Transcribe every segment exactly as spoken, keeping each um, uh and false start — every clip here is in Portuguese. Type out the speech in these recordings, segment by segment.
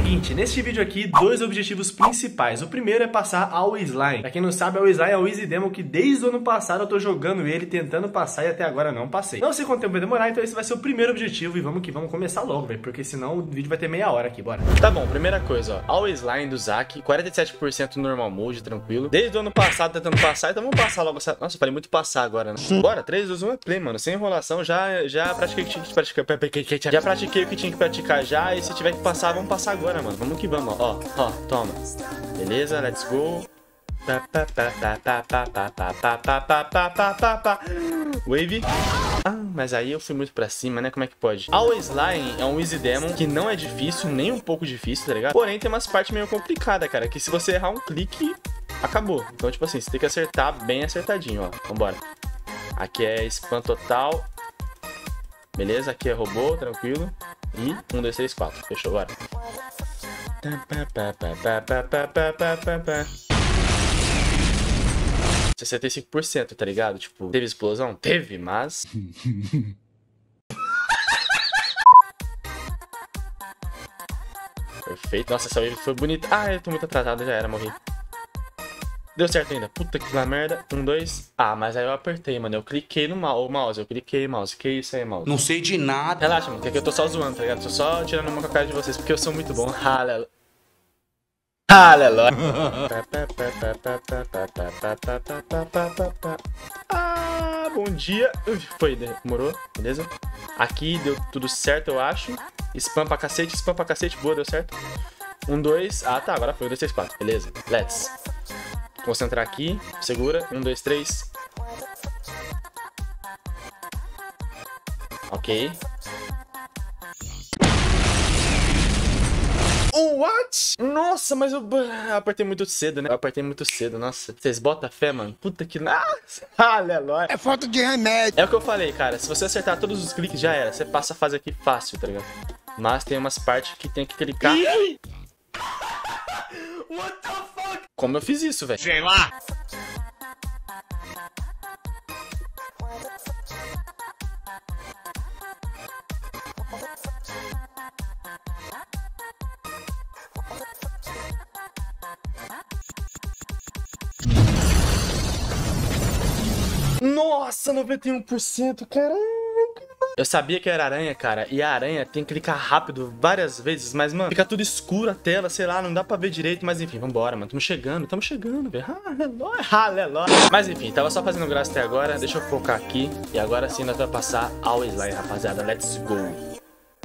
Seguinte, neste vídeo aqui, dois objetivos principais. O primeiro é passar ao Slime. Pra quem não sabe, o Slime é o Easy Demo que desde o ano passado eu tô jogando ele, tentando passar e até agora não passei. Não sei quanto tempo vai demorar, então esse vai ser o primeiro objetivo e vamos que vamos começar logo, velho, porque senão o vídeo vai ter meia hora aqui, bora. Tá bom, primeira coisa, ó, ao Slime do Zack, quarenta e sete por cento normal mode, tranquilo. Desde o ano passado tentando passar, então vamos passar logo essa... Nossa, eu falei muito passar agora, né? Bora, três, dois, um, é play, mano. Sem enrolação, já, já pratiquei o que tinha que praticar. Já pratiquei o que tinha que praticar já, e se tiver que passar, vamos passar agora, mano. Vamos que vamos, ó. Ó, toma. Beleza, let's go. Wave. Ah, mas aí eu fui muito pra cima, né? Como é que pode? Ao Slime é um Easy Demon que não é difícil, nem um pouco difícil, tá ligado? Porém, tem umas partes meio complicadas, cara, que se você errar um clique, acabou. Então, tipo assim, você tem que acertar bem acertadinho, ó. Vambora. Aqui é spam total. Beleza, aqui é robô, tranquilo. E um, dois, três, quatro. Fechou, bora. sessenta e cinco por cento, tá ligado? Tipo, teve explosão? Teve, mas... Perfeito. Nossa, essa wave foi bonita. Ah, eu tô muito atrasado, já era, morri. Deu certo ainda. Puta que lá merda. Um, dois. Ah, mas aí eu apertei, mano. Eu cliquei no mouse. Eu cliquei mouse. Que isso aí, mouse? Não sei de nada. Relaxa, mano. Que aqui eu tô só zoando, tá ligado? Tô só tirando uma com a cara de vocês, porque eu sou muito bom. Aleluia. Aleluia. Ah, bom dia. Foi, demorou. Beleza? Aqui deu tudo certo, eu acho. Spam pra cacete, spam pra cacete. Boa, deu certo. Um, dois. Ah, tá. Agora foi. Um, dois, três, quatro. Beleza. Let's. Concentrar aqui. Segura. Um, dois, três. Ok. What? Nossa, mas eu apertei muito cedo, né? Eu apertei muito cedo, nossa. Vocês botam fé, mano? Puta que... Nossa, aleluia. É falta de remédio. É o que eu falei, cara. Se você acertar todos os cliques, já era. Você passa a fase aqui fácil, tá ligado? Mas tem umas partes que tem que clicar. What the fuck? Como eu fiz isso, velho? Sei lá. Nossa, noventa e um por cento, caramba. Eu sabia que era aranha, cara, e a aranha tem que clicar rápido várias vezes, mas, mano, fica tudo escuro a tela, sei lá, não dá pra ver direito, mas enfim, vambora, mano, tamo chegando, tamo chegando, velho, aleluia, aleluia. Mas enfim, tava só fazendo graça até agora, deixa eu focar aqui, e agora sim nós vamos passar ao Slime, rapaziada, let's go.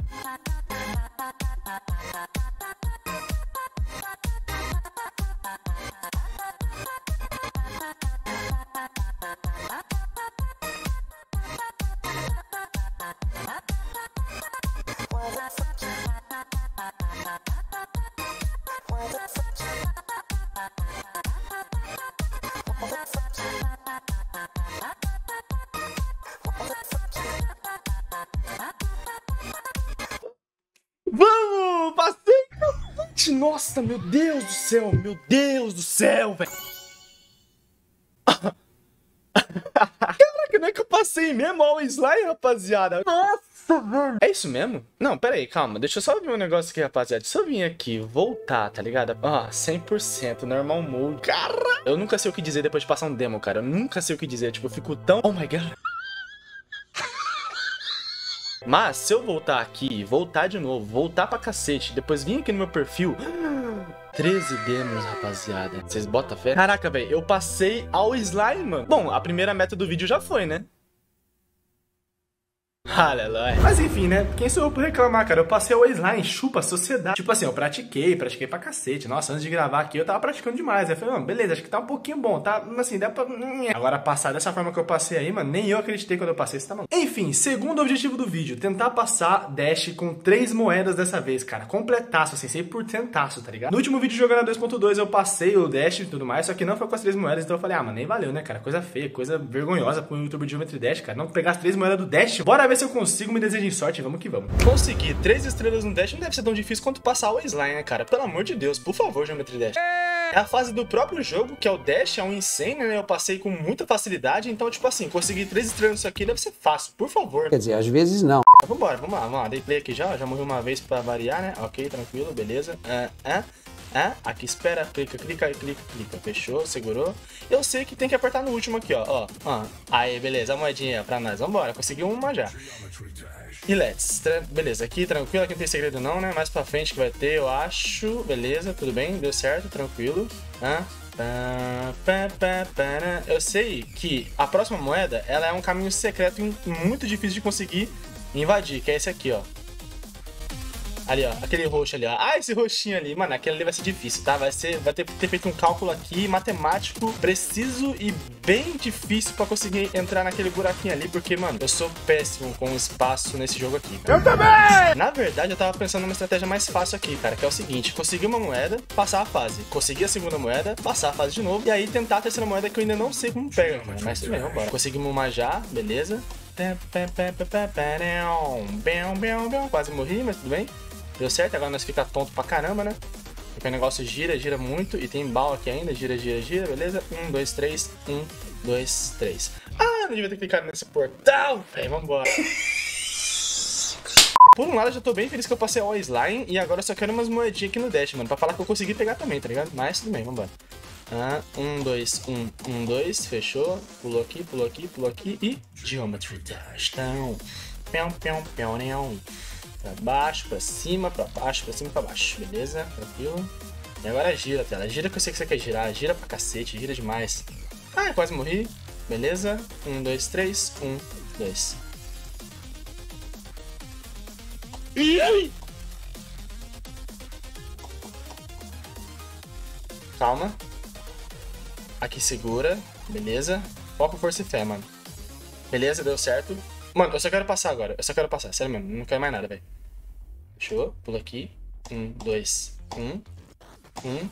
Vamos! Passei! Nossa, meu Deus do céu! Meu Deus do céu, velho! Caraca, não é que eu passei mesmo ao Slime, rapaziada? Nossa, velho! É isso mesmo? Não, pera aí, calma. Deixa eu só ver um negócio aqui, rapaziada. Deixa eu vir aqui, voltar, tá ligado? Ah, cem por cento, normal mode. Cara! Eu nunca sei o que dizer depois de passar um demo, cara. Eu nunca sei o que dizer. Tipo, eu fico tão... Oh my god! Mas, se eu voltar aqui, voltar de novo, voltar pra cacete, depois vir aqui no meu perfil... treze demos, rapaziada. Vocês botam fé? Caraca, velho, eu passei ao Slime, mano. Bom, a primeira meta do vídeo já foi, né? Aleluia. Mas enfim, né? Quem sou eu por reclamar, cara? Eu passei o Slime, chupa a sociedade. Tipo assim, eu pratiquei, pratiquei pra cacete. Nossa, antes de gravar aqui eu tava praticando demais. Aí eu falei, mano, beleza, acho que tá um pouquinho bom, tá? Assim, dá pra... Agora, passar dessa forma que eu passei aí, mano, nem eu acreditei quando eu passei, você tá maluco. Enfim, segundo objetivo do vídeo, tentar passar Dash com três moedas dessa vez, cara. Completaço, assim, cem por cento, tá ligado? No último vídeo jogando a dois ponto dois eu passei o Dash e tudo mais, só que não foi com as três moedas, então eu falei, ah, mano, nem valeu, né, cara? Coisa feia, coisa vergonhosa pro YouTube de Geometry Dash, cara. Não pegar as três moedas do Dash. Bora ver se eu consigo, me desejem sorte, vamos que vamos. Conseguir três estrelas no Dash não deve ser tão difícil quanto passar o Slime, né, cara? Pelo amor de Deus, por favor, Geometry Dash. É a fase do próprio jogo, que é o Dash, é um Insane, né? Eu passei com muita facilidade, então, tipo assim, conseguir três estrelas nisso aqui deve ser fácil, por favor. Quer dizer, às vezes não. Vambora, vamos lá, vamos lá. Dei play aqui já, já morri uma vez pra variar, né? Ok, tranquilo, beleza. Ah, ah, ah. Aqui espera, clica, clica, clica, clica. Fechou, segurou. Eu sei que tem que apertar no último aqui, ó. Ó, ó. Aí, beleza, a moedinha pra nós. Vambora, consegui uma já. E let's. Beleza, aqui tranquilo, aqui não tem segredo não, né? Mais pra frente que vai ter, eu acho. Beleza, tudo bem, deu certo, tranquilo. Ah. Eu sei que a próxima moeda, ela é um caminho secreto e muito difícil de conseguir invadir, que é esse aqui, ó. Ali, ó, aquele roxo ali, ó. Ah, esse roxinho ali, mano, aquele ali vai ser difícil, tá? Vai ser, vai ter que ter feito um cálculo aqui, matemático, preciso e bem difícil pra conseguir entrar naquele buraquinho ali, porque, mano, eu sou péssimo com espaço nesse jogo aqui, cara. Eu também! Na verdade, eu tava pensando numa estratégia mais fácil aqui, cara, que é o seguinte, conseguir uma moeda, passar a fase, conseguir a segunda moeda, passar a fase de novo, e aí tentar a terceira moeda que eu ainda não sei como pega, cara, mas tudo bem, vambora. Conseguimos uma já, beleza. Quase morri, mas tudo bem. Deu certo, agora nós fica tonto pra caramba, né? Porque o negócio gira, gira muito. E tem bala aqui ainda, gira, gira, gira, beleza? Um, dois, três, um, dois, três. Ah, não devia ter clicado nesse portal, velho, vambora. Por um lado, eu já tô bem feliz que eu passei all slime. E agora eu só quero umas moedinhas aqui no dash, mano. Pra falar que eu consegui pegar também, tá ligado? Mas tudo bem, vambora. Ah, um, dois, um, um, dois, fechou. Pulou aqui, pulou aqui, pulou aqui e... Geometry Dash, então... Pião, pião, pião, pião. Pra baixo, pra cima, pra baixo, pra cima, pra baixo. Beleza? Tranquilo. E agora gira, tela. Gira que eu sei que você quer girar. Gira pra cacete, gira demais. Ah, quase morri. Beleza? Um, dois, três. Um, dois. Calma. Aqui segura. Beleza? Foco, força e fé, mano. Beleza, deu certo. Mano, eu só quero passar agora. Eu só quero passar, sério mesmo. Não quero mais nada, velho. Fechou? Pula aqui. Um, dois, um. Um.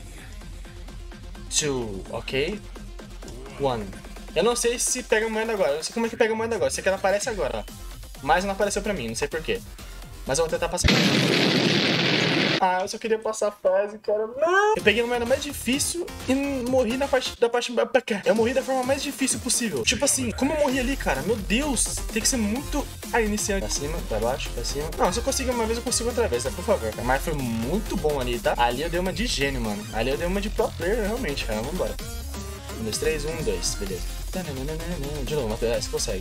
Two. Ok. One. Eu não sei se pega moeda agora. Eu não sei como é que pega moeda agora. Eu sei que ela aparece agora, ó. Mas não apareceu pra mim, não sei porquê. Mas eu vou tentar passar. Ah, eu só queria passar a fase, cara. Não! Eu peguei a moeda mais difícil e morri na parte da parte... Eu morri da forma mais difícil possível. Tipo assim, como eu morri ali, cara? Meu Deus! Tem que ser muito... Ah, iniciante. Pra cima, pra baixo, pra cima. Não, se eu conseguir uma vez, eu consigo outra vez, tá? Por favor. Mas foi muito bom ali, tá? Ali eu dei uma de gênio, mano. Ali eu dei uma de pro player, realmente, cara. Vambora. Um, dois, três, um, dois. Beleza. De novo, Matheus. É, você consegue.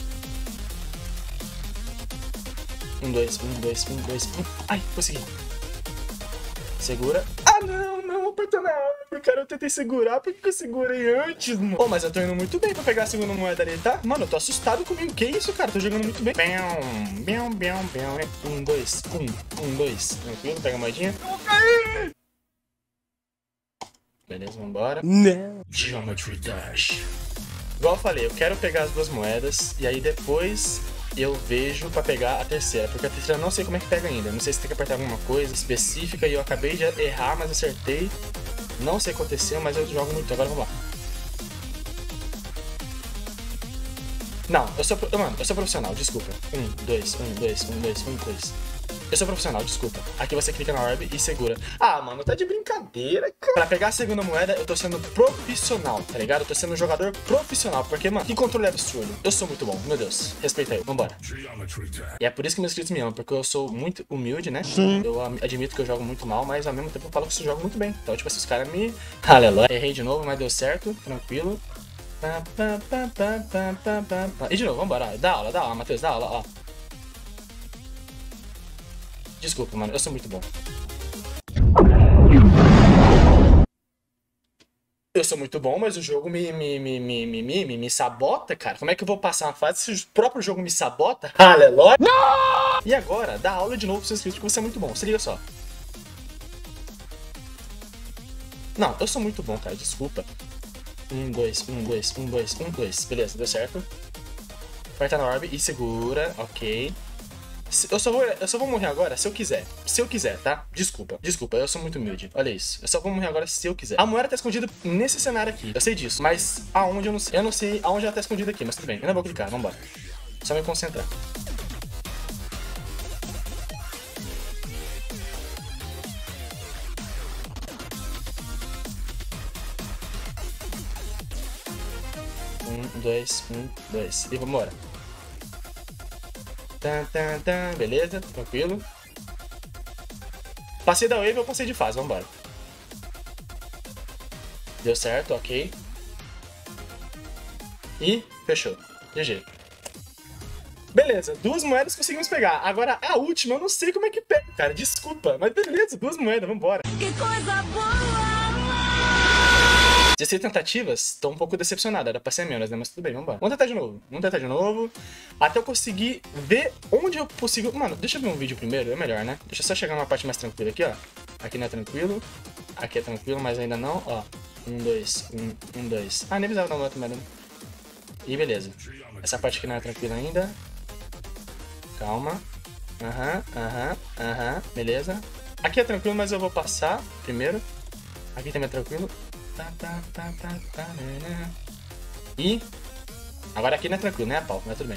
Um, dois, um, dois, um, dois, um. Ai, consegui. Segura. Ah, não, não, apertou na árvore, cara. Eu tentei segurar, por que eu segurei antes, mano? Pô, mas eu tô indo muito bem pra pegar a segunda moeda ali, tá? Mano, eu tô assustado comigo. Que isso, cara? Tô jogando muito bem. Bião, bião, bião. Um, dois, um, um, dois. Tranquilo, pega a moedinha. Eu vou cair! Beleza, vambora. Não. Geometry Dash. Igual eu falei, eu quero pegar as duas moedas e aí depois... eu vejo pra pegar a terceira, porque a terceira eu não sei como é que pega ainda. Não sei se tem que apertar alguma coisa específica e eu acabei de errar, mas acertei. Não sei o que aconteceu, mas eu jogo muito. Agora vamos lá. Não, eu sou... Mano, eu sou profissional, desculpa. Um, dois, um, dois, um, dois, um, dois. Eu sou profissional, desculpa. Aqui você clica na orb e segura. Ah, mano, tá de brincadeira, cara. Pra pegar a segunda moeda, eu tô sendo profissional, tá ligado? Eu tô sendo um jogador profissional. Porque, mano, que controle absurdo. Eu sou muito bom, meu Deus. Respeita aí, vambora. E é por isso que meus inscritos me amam, porque eu sou muito humilde, né? Sim. Eu admito que eu jogo muito mal, mas ao mesmo tempo eu falo que eu jogo muito bem. Então, tipo, esses caras me... Aleluia. Errei de novo, mas deu certo. Tranquilo. E de novo, vambora. Dá aula, dá aula, Matheus, dá aula, ó. Desculpa, mano, eu sou muito bom. Eu sou muito bom, mas o jogo me, me, me, me, me, me, me, me sabota, cara. Como é que eu vou passar uma fase se o próprio jogo me sabota? Aleluia! Não! E agora, dá aula de novo pro seu inscrito, que você é muito bom. Se liga só. Não, eu sou muito bom, cara, desculpa. Um, dois, um, dois, um, dois, um, dois. Beleza, deu certo. Aperta na orb e segura, ok. Eu só, vou, eu só vou morrer agora se eu quiser. Se eu quiser, tá? Desculpa. Desculpa, eu sou muito humilde. Olha isso. Eu só vou morrer agora se eu quiser. A moeda tá escondida nesse cenário aqui. Eu sei disso. Mas aonde eu não sei. Eu não sei aonde ela tá escondida aqui. Mas tudo bem. Eu não vou clicar. Vambora. Só me concentrar. Um, dois, um, dois. E vambora. Tan, tan, tan. Beleza, tranquilo. Passei da wave, eu passei de fase, vambora. Deu certo, ok. E fechou. G G. Beleza, duas moedas conseguimos pegar. Agora a última, eu não sei como é que pega, cara. Desculpa, mas beleza, duas moedas, vambora. Que coisa boa! dezesseis tentativas, tô um pouco decepcionado, era pra ser menos, né? Mas tudo bem, vambora. Vamos tentar de novo, vamos tentar de novo. Até eu conseguir ver onde eu consigo... Mano, deixa eu ver um vídeo primeiro, é melhor, né? Deixa eu só chegar numa parte mais tranquila aqui, ó. Aqui não é tranquilo. Aqui é tranquilo, mas ainda não, ó. Um, dois, um, um, dois. Ah, nem precisava dar uma outra merda. E beleza. Essa parte aqui não é tranquila ainda. Calma. Aham, aham, aham. Beleza. Aqui é tranquilo, mas eu vou passar primeiro. Aqui também é tranquilo. Tá, tá, tá, tá, tá, né? E agora aqui não é tranquilo, né, pau? Mas tudo bem.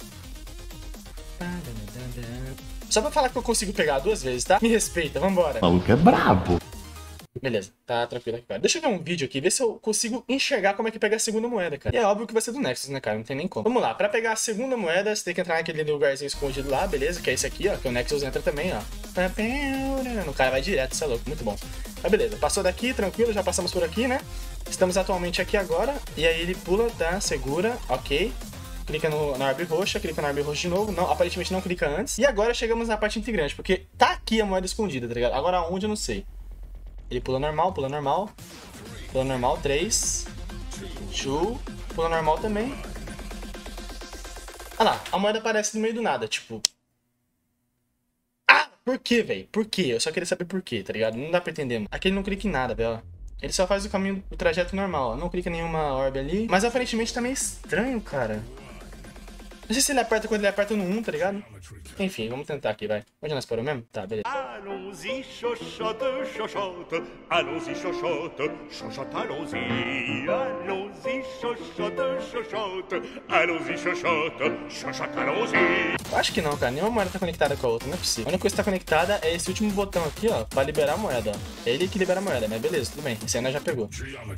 Só pra falar que eu consigo pegar duas vezes, tá? Me respeita, vambora. O maluco é brabo. Beleza, tá tranquilo aqui, cara. Deixa eu ver um vídeo aqui, ver se eu consigo enxergar como é que pega a segunda moeda, cara. E é óbvio que vai ser do Nexus, né, cara? Não tem nem como. Vamos lá, pra pegar a segunda moeda, você tem que entrar naquele lugarzinho escondido lá, beleza? Que é esse aqui, ó, que o Nexus entra também, ó. O cara vai direto, isso é louco, muito bom. Mas beleza, passou daqui, tranquilo, já passamos por aqui, né? Estamos atualmente aqui agora, e aí ele pula, tá? Segura, ok. Clica no, na orbe roxa, clica na orbe roxa de novo. Não, aparentemente não clica antes. E agora chegamos na parte integrante, porque tá aqui a moeda escondida, tá ligado? Agora onde eu não sei. Ele pula normal, pula normal. Pula normal, três. dois. Pula normal também. Ah lá, a moeda aparece no meio do nada, tipo... Ah, por quê, velho? Por quê? Eu só queria saber por quê, tá ligado? Não dá pra entender, mano. Aqui ele não clica em nada, velho. Ele só faz o caminho, o trajeto normal, ó. Não clica em nenhuma orbe ali. Mas aparentemente tá meio estranho, cara. Não sei se ele aperta quando ele aperta no um, tá ligado? Enfim, vamos tentar aqui, vai. Onde nós paramos mesmo? Tá, beleza. Allons-y, chochotte, chochotte. Allons-y, chochotte, chochotte, allons-y. Allons-y, chochotte, chochotte. Allons-y, chochotte, chochotte, allons-y. Eu acho que não, cara. Nenhuma moeda tá conectada com a outra, não é possível. A única coisa que tá conectada é esse último botão aqui, ó, pra liberar a moeda, ó. É ele que libera a moeda, mas beleza, tudo bem. Esse aí nós já pegou.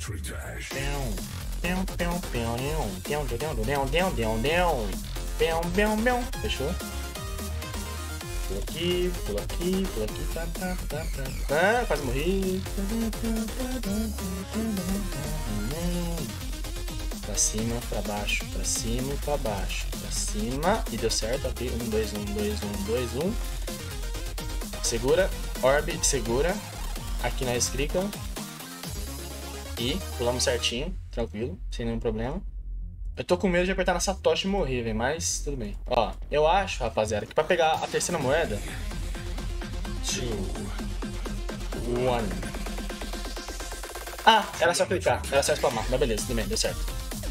Fechou? Pula aqui, pula aqui, pula aqui, tá, tá, tá, tá. Ah, quase morri. Pra cima, pra baixo, pra cima, pra baixo, pra cima. E deu certo, ok. Um, dois, um, dois, um, dois, um. Segura, orbe, segura. Aqui nós clicam. E pulamos certinho, tranquilo, sem nenhum problema. Eu tô com medo de apertar na Satoshi e morrer, velho, mas tudo bem. Ó, eu acho, rapaziada, que pra pegar a terceira moeda... Two, one. Ah, era só clicar, era só spamar, mas beleza, tudo bem, deu certo.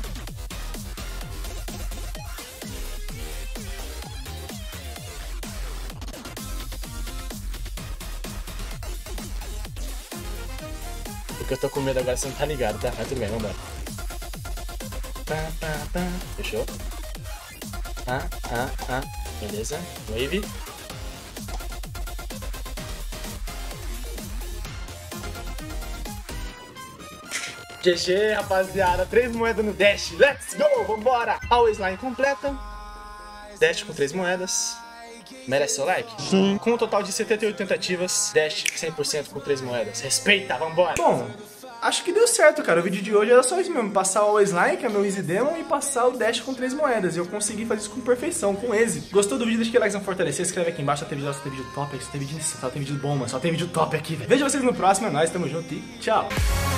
Porque eu tô com medo agora, você não tá ligado, tá? Mas tudo bem, vambora. Fechou? Ah, ah, ah. Beleza. Wave. G G, rapaziada. Três moedas no Dash. Let's go! Vambora! A slime completa. Dash com três moedas. Merece seu like? Sim. Com um total de setenta e oito tentativas, Dash cem por cento com três moedas. Respeita, vambora! Bom, acho que deu certo, cara. O vídeo de hoje era só isso mesmo. Passar o slime, que é meu Easy Demon, e passar o Dash com três moedas. E eu consegui fazer isso com perfeição, com easy. Gostou do vídeo? Deixa aquele like pra fortalecer. Se inscreve aqui embaixo. Só tem vídeo, só tem vídeo top. Só tem vídeo, só tem vídeo bom, mano. Só tem vídeo top aqui, velho. Vejo vocês no próximo. É nóis, tamo junto e tchau!